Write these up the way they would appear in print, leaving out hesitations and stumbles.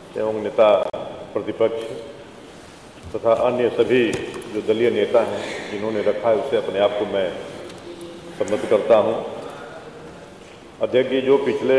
एवं नेता प्रतिपक्ष तथा अन्य सभी जो दलीय नेता हैं जिन्होंने रखा है उससे अपने आप को मैं सम्मत करता हूं। अध्यक्ष जी, जो पिछले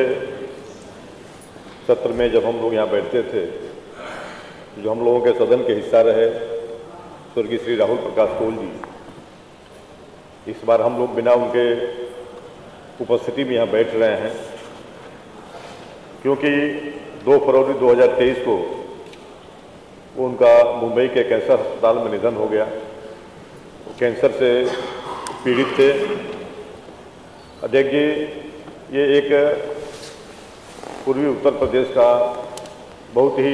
सत्र में जब हम लोग यहाँ बैठते थे, जो हम लोगों के सदन के हिस्सा रहे स्वर्गीय श्री राहुल प्रकाश कोल जी, इस बार हम लोग बिना उनके उपस्थिति में यहाँ बैठ रहे हैं क्योंकि 2 फरवरी 2023 को उनका मुंबई के कैंसर अस्पताल में निधन हो गया। वो कैंसर से पीड़ित थे। अध्यक्ष जी, ये एक पूर्वी उत्तर प्रदेश का बहुत ही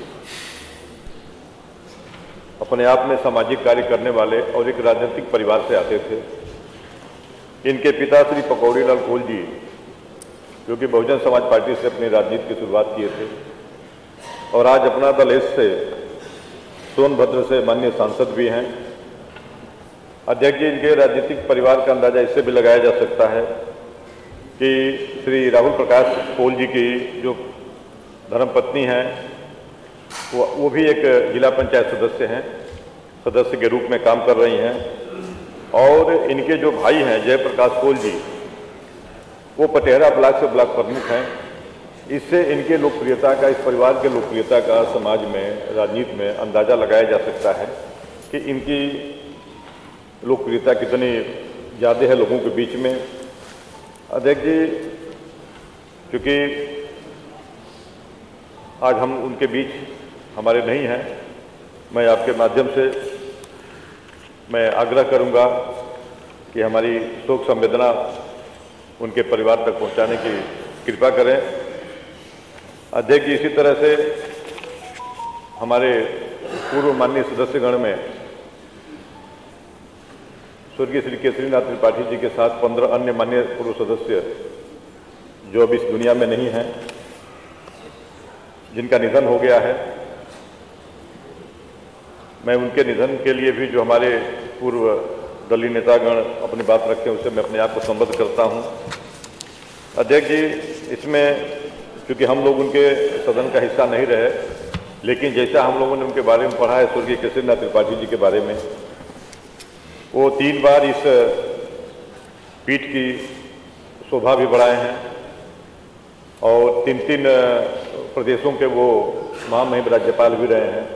अपने आप में सामाजिक कार्य करने वाले और एक राजनीतिक परिवार से आते थे। इनके पिता श्री पकौड़ी लाल कोल जी, जो कि बहुजन समाज पार्टी से अपनी राजनीति की शुरुआत किए थे और आज अपना दल एस से सोनभद्र से माननीय सांसद भी हैं। अध्यक्ष जी, इनके राजनीतिक परिवार का अंदाजा इससे भी लगाया जा सकता है कि श्री राहुल प्रकाश कोल जी की जो धर्मपत्नी हैं वो भी एक जिला पंचायत सदस्य के रूप में काम कर रही हैं और इनके जो भाई हैं जयप्रकाश कोल जी, वो पटेहरा ब्लॉक से ब्लॉक प्रमुख हैं। इससे इनके लोकप्रियता का, इस परिवार के लोकप्रियता का समाज में, राजनीति में अंदाजा लगाया जा सकता है कि इनकी लोकप्रियता कितनी ज़्यादा है लोगों के बीच में। अध्यक्ष जी, क्योंकि आज हम उनके बीच हमारे नहीं हैं, मैं आपके माध्यम से मैं आग्रह करूंगा कि हमारी शोक संवेदना उनके परिवार तक पहुंचाने की कृपा करें। अध्यक्ष जी, इसी तरह से हमारे पूर्व माननीय सदस्यगण में स्वर्गीय श्री केसरीनाथ त्रिपाठी जी के साथ 15 अन्य माननीय पूर्व सदस्य जो अब इस दुनिया में नहीं हैं, जिनका निधन हो गया है। मैं उनके निधन के लिए भी जो हमारे पूर्व दलीय नेतागण अपनी बात रखते हैं उससे मैं अपने आप को संबद्ध करता हूं। अध्यक्ष जी, इसमें क्योंकि हम लोग उनके सदन का हिस्सा नहीं रहे, लेकिन जैसा हम लोगों ने उनके बारे में पढ़ा है, स्वर्गीय केसरीनाथ त्रिपाठी जी के बारे में, वो 3 बार इस पीठ की शोभा भी बढ़ाए हैं और 3 प्रदेशों के वो महामहिम राज्यपाल भी रहे हैं।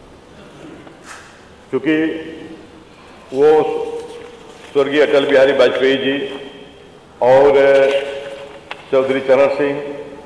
क्योंकि वो स्वर्गीय अटल बिहारी वाजपेयी जी और चौधरी चरण सिंह,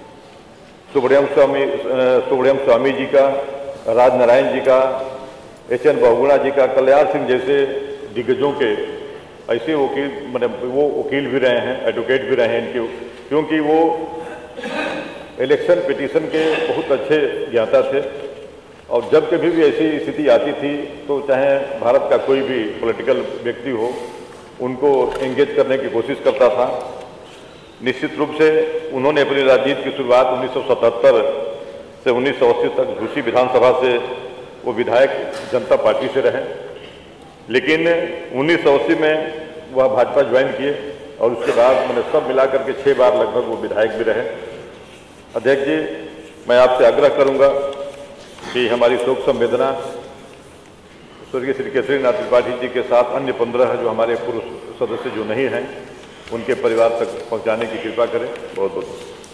सुब्रह्मण्यम स्वामी जी का, राजनारायण जी का, एच.एन. बहुगुणा जी का, कल्याण सिंह जैसे दिग्गजों के ऐसे वकील, मतलब वो वकील भी रहे हैं, एडवोकेट भी रहे हैं इनके, क्योंकि वो इलेक्शन पिटीशन के बहुत अच्छे ज्ञाता थे और जब कभी भी ऐसी स्थिति आती थी तो चाहे भारत का कोई भी पॉलिटिकल व्यक्ति हो, उनको एंगेज करने की कोशिश करता था। निश्चित रूप से उन्होंने अपनी राजनीति की शुरुआत 1977 से 1980 तक झूसी विधानसभा से वो विधायक जनता पार्टी से रहे, लेकिन 1980 में वह भाजपा ज्वाइन किए और उसके बाद मैंने सब मिलाकर के 6 बार लगभग वो विधायक भी रहे। अध्यक्ष जी, मैं आपसे आग्रह करूंगा कि हमारी शोक संवेदना स्वर्गीय श्री केसरीनाथ त्रिपाठी जी के साथ अन्य 15 जो हमारे पूर्व सदस्य जो नहीं हैं, उनके परिवार तक पहुंचाने की कृपा करें। बहुत बहुत